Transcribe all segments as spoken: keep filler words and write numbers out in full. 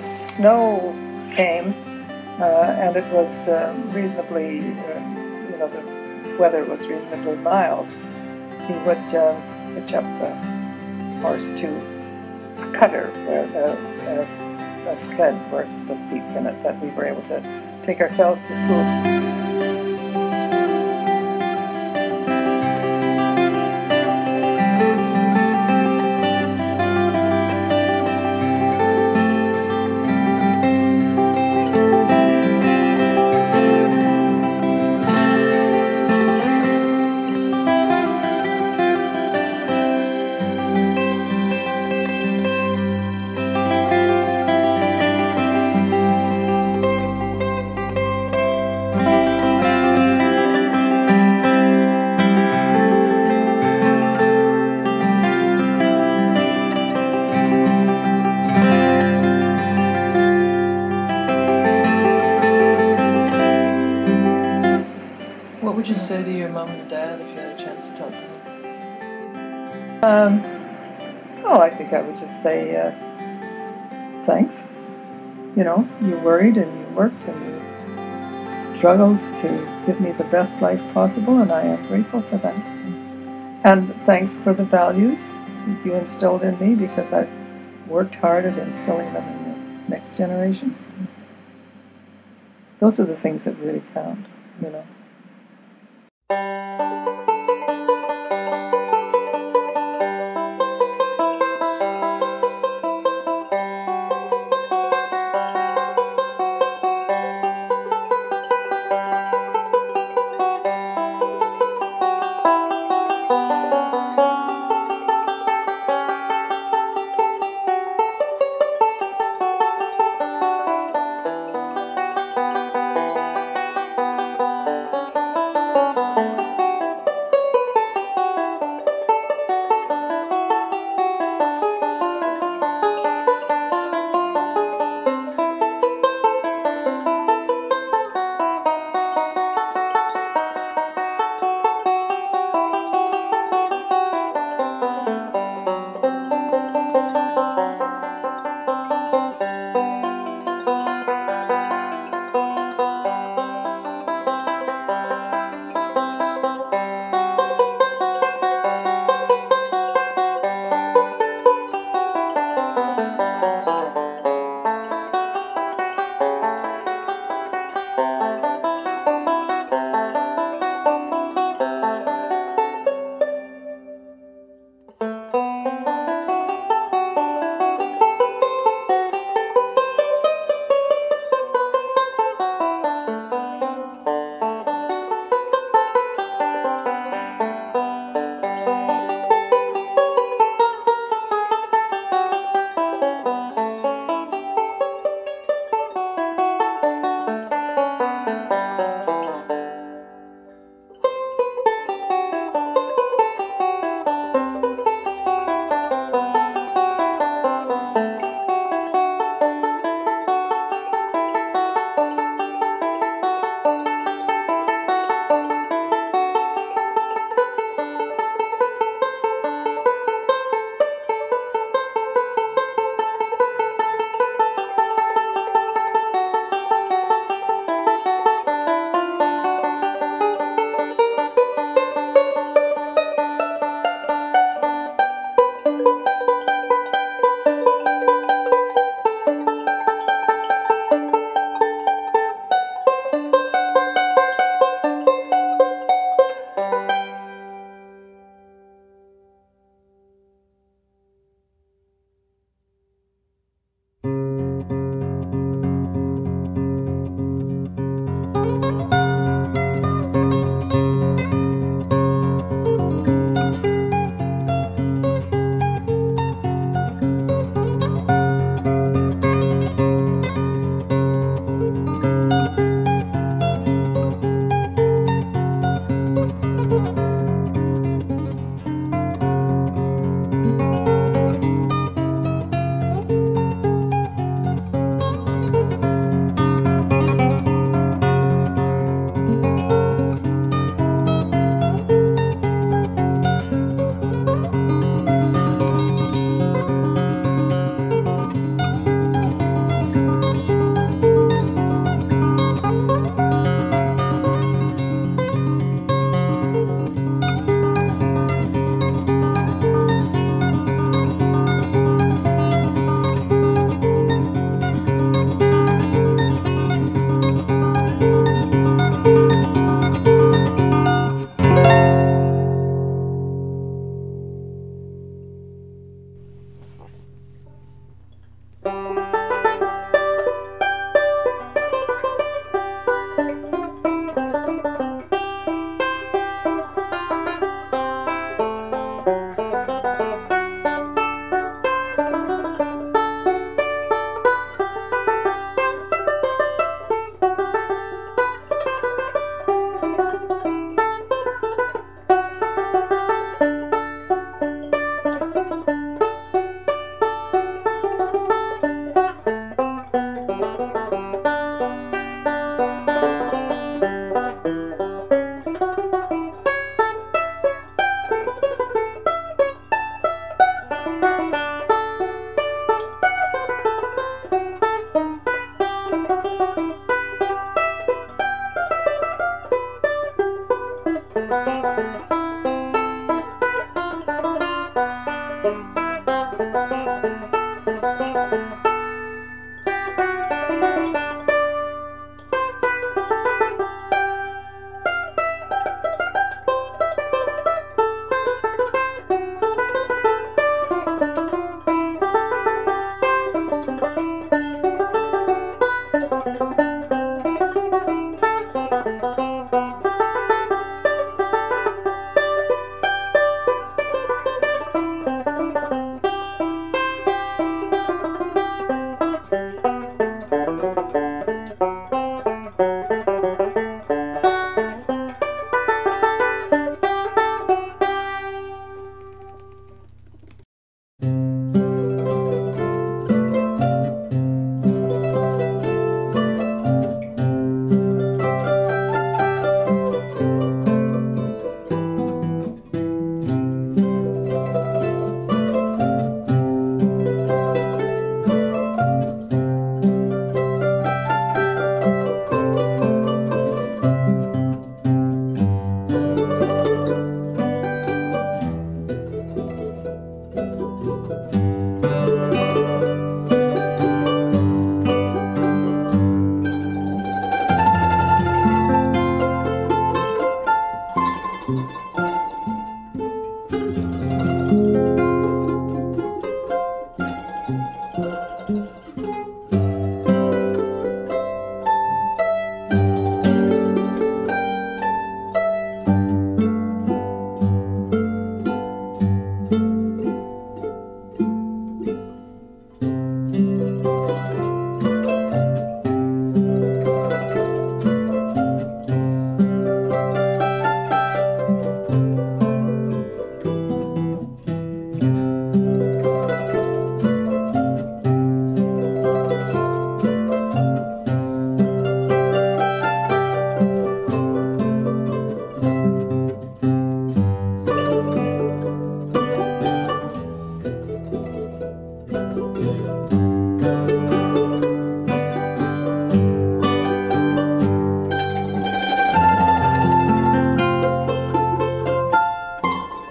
snow came, uh, and it was uh, reasonably, uh, you know, the weather was reasonably mild, he would uh, hitch up the horse to a cutter, where the, a, a sled with, with seats in it, that we were able to take ourselves to school. What would you say to your mom and dad if you had a chance to talk to them? Um, oh, I think I would just say uh, thanks. You know, you worried and you worked and you struggled to give me the best life possible, and I am grateful for that. And thanks for the values that you instilled in me, because I've worked hard at instilling them in the next generation. Those are the things that really count, you know.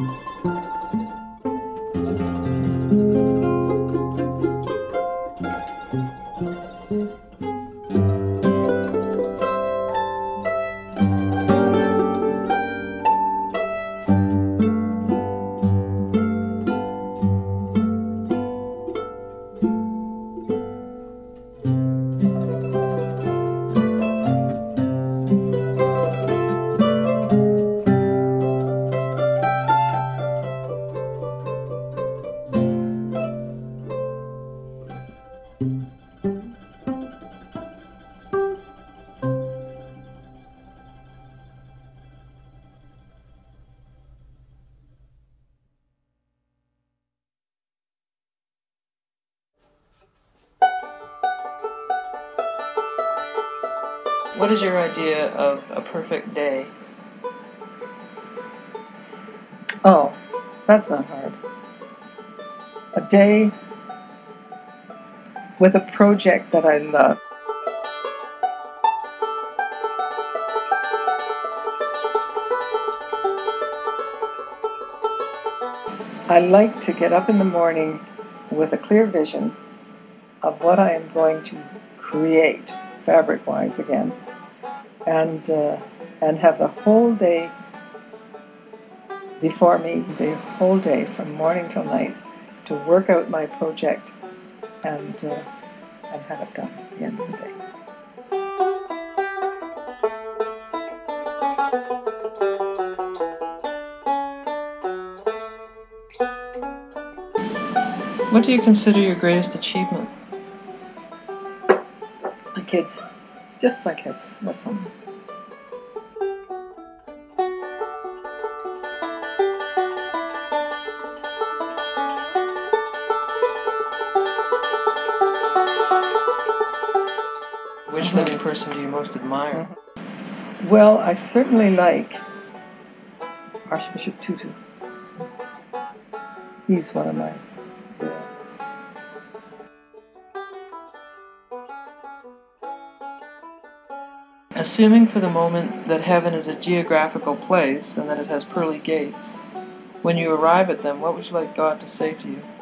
What is your idea of a perfect day? Oh, that's not hard. A day with a project that I love. I like to get up in the morning with a clear vision of what I am going to create, fabric-wise again, and uh, and have the whole day before me, the whole day from morning till night, to work out my project and uh, and have it done at the end of the day. What do you consider your greatest achievement? My kids. Just my kids. That's all. Which Mm-hmm. living person do you most admire? Mm-hmm. Well, I certainly like Archbishop Tutu. He's one of my heroes. Assuming for the moment that heaven is a geographical place and that it has pearly gates, when you arrive at them, what would you like God to say to you?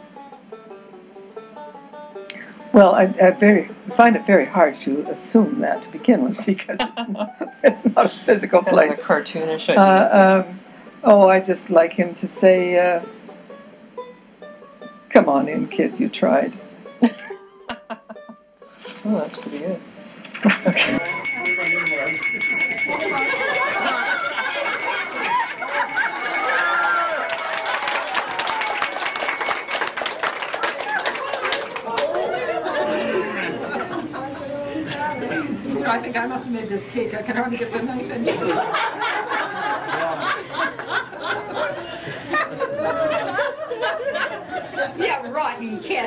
Well, I, I very find it very hard to assume that to begin with, because it's not, it's not a physical Kind place. of a cartoonish idea. Uh, um, oh, I just like him to say, uh, "Come on in, kid, you tried." Oh, that's pretty good. Okay. I think I must have made this cake. I can hardly get the knife into it. Yeah, rotten kid.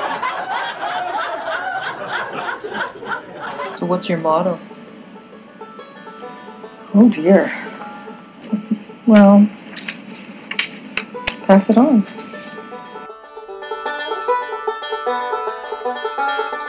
So what's your motto? Oh dear. Well, pass it on.